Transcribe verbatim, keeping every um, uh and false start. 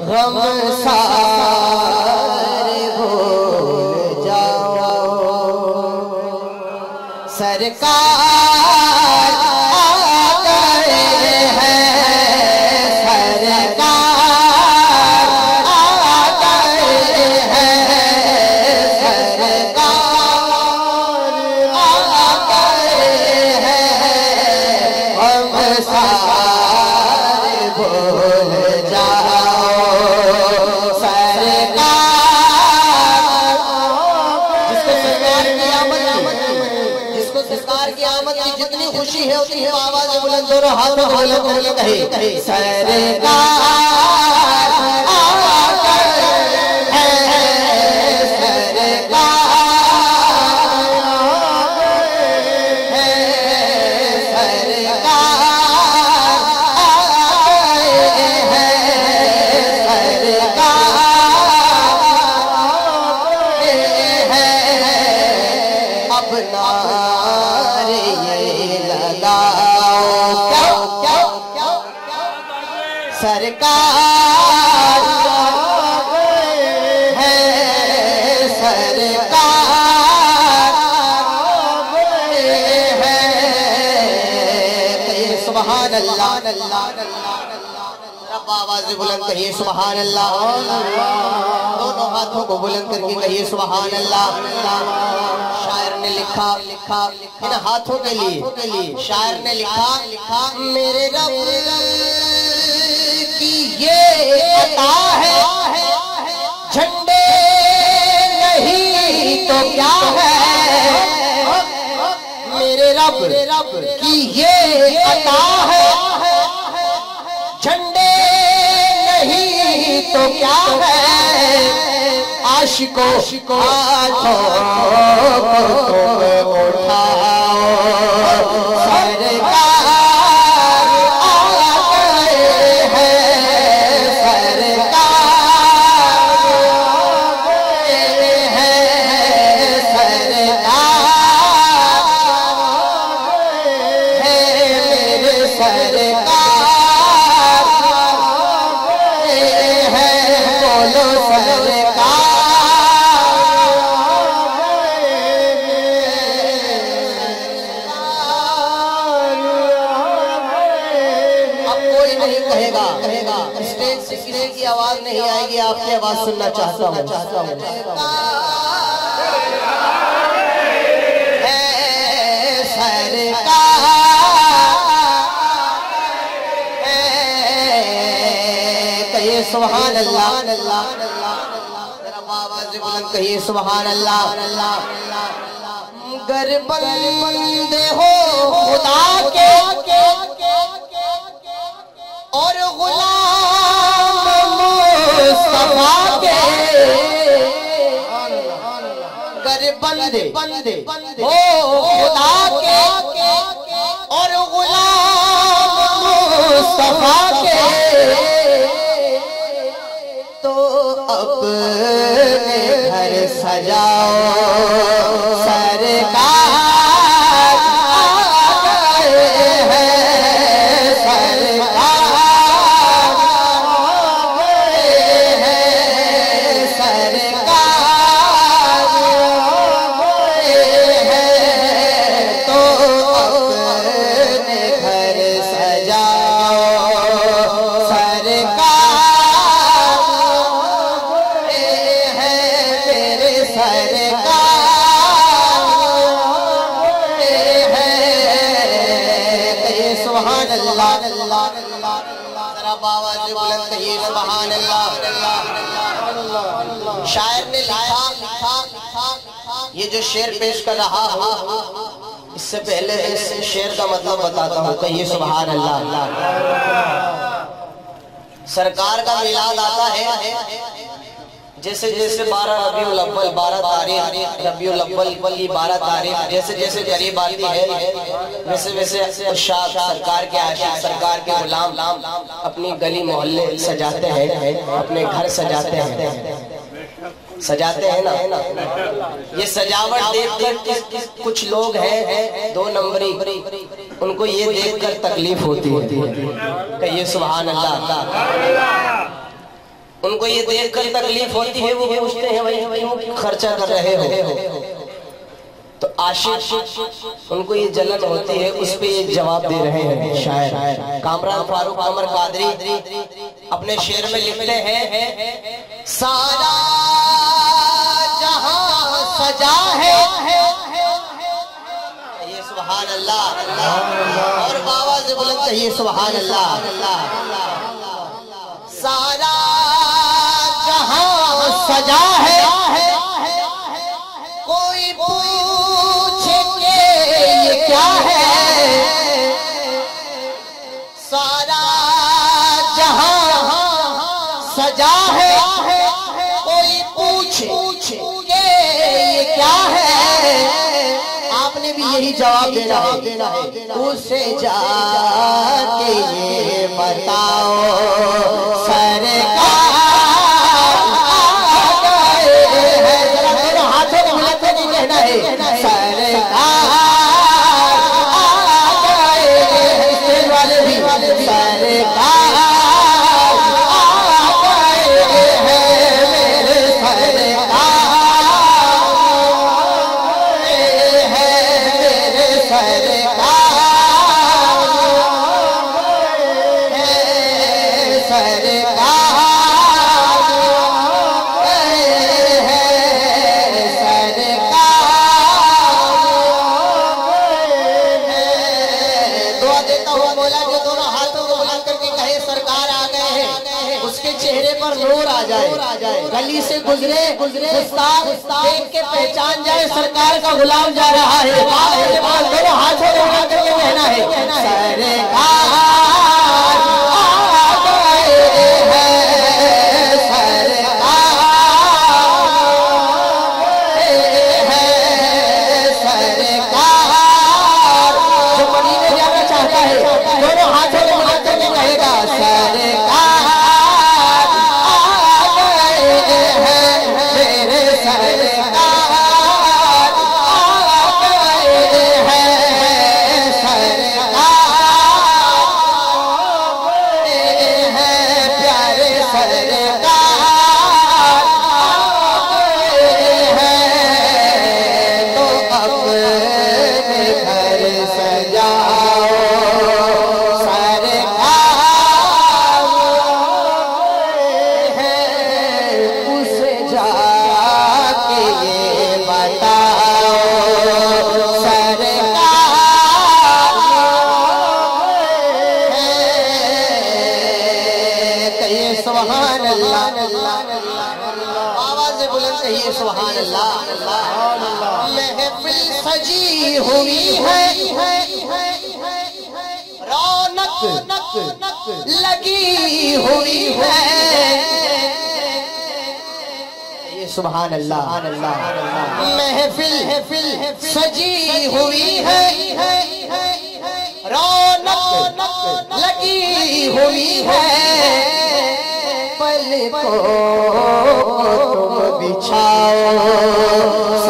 गम सारे भूल जाओ, सरकार आ गए हैं, सरकार आ गए हैं, सरकार आ गए हैं, गम सारे भूल जितनी खुशी है उतनी है आवाज बुलंद और हाथों को बुलंद करके कहे सरकार आ गए हैं, सरकार आ गए हैं, सरकार आ गए हैं, सरकार अब नारे सरकार आ गए हैं, सरकार आ गए हैं, सुभान अल्लाह। रब आवाज़ बुलंद कहिए सुभान अल्लाह, दोनों हाथों को बुलंद करके कहिए सुभान अल्लाह। शायर ने लिखा लिखा इन हाथों के लिए, शायर ने लिखा लिखा मेरे रब ये अता है, झंडे नहीं तो क्या है, मेरे रब की ये अता है, झंडे नहीं तो क्या है, आशिकों हाथों को तुम उठाओ, सरकार स्टेज से किसी की आवाज नहीं आएगी, आपकी आवाज सुनना चाहता हूँ चाहता हूँ कहिए सुभान अल्लाह, आवाज बुलंद कहिए सुभान अल्लाह। गर बंदे हो खुदा के और गुलाम मुस्तफा के, गर बंदे हो खुदा के और गुलाम मुस्तफा के, तो अपने घर सजाओ, सरकार शायर ने लिखा ये जो शेर पेश कर रहा हूँ, इससे पहले इस शेर का मतलब बताता हूँ, कहिए सुभान अल्लाह। सरकार का मिलाद आता है जैसे जैसे बारह रबीउल अव्वल बारह तारीख रबीउल अव्वल की बारह तारीख जैसे जैसे करीब आती है, वैसे वैसे उशाक सरकार के आशिक सरकार के गुलाम अपनी गली मोहल्ले सजाते हैं, अपने घर सजाते हैं, सजाते हैं ना। ये सजावट देखकर कुछ लोग हैं दो नंबरी, उनको ये देखकर तकलीफ होती है, कहिए सुभान अल्लाह। उनको ये देखकर तकलीफ होती है, वो पूछते हैं भाई क्यों खर्चा कर रहे हो? तो आशिक उनको ये जलन होती है, उस पे ये जवाब दे रहे हैं शायर कामरान फारूक उमर कादरी अपने शेर में लिखते हैं, सारा जहां सजा है, ये सुभान अल्लाह, और बाबा से बुलंद कहिए सुभान अल्लाह। सारा जहां सजा है, कोई पूछे कि ये क्या है? सारा जहां सजा है, कोई पूछे कि ये क्या है? आपने भी यही जवाब देना है, उसे जाके ये बताओ सरकार गली से गुजरे गुजरे देख के पहचान जाए सरकार का गुलाम जा रहा है, दोनों हाथों में उठा करके कहना है सरकार आ गए हैं, सरकार है, सरकार। जो मदीने जाना चाहता है दोनों हाथों में उठा करके कहेगा सरकार सुभान अल्लाह। महफिल सजी हुई है, रौनक लगी हुई है, ये सुभान अल्लाह। महफिल सजी हुई है, रौनक लगी हुई है, पल को तुम बिछाओ